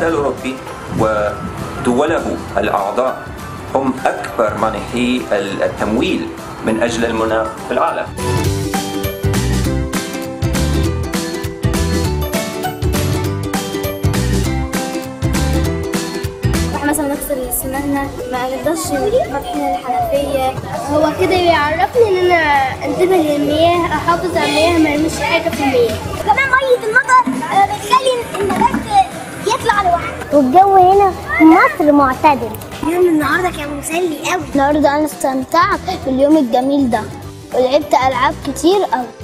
الاتحاد الأوروبي ودوله الأعضاء هم أكبر مانحي التمويل من أجل المناخ في العالم. مثلا نغسل سناننا، ما نقدرش فاتحين الحنفية. هو كده بيعرفني ان انا انتبه للمياه، احافظ على المياه، ما ارميش حاجة في المياه. كمان مية المطر بتخلي النبات يطلع لوحده. والجو هنا في مصر معتدل. اليوم النهارده كان مسلي قوي. النهارده انا استمتعت باليوم الجميل ده ولعبت العاب كتير قوي.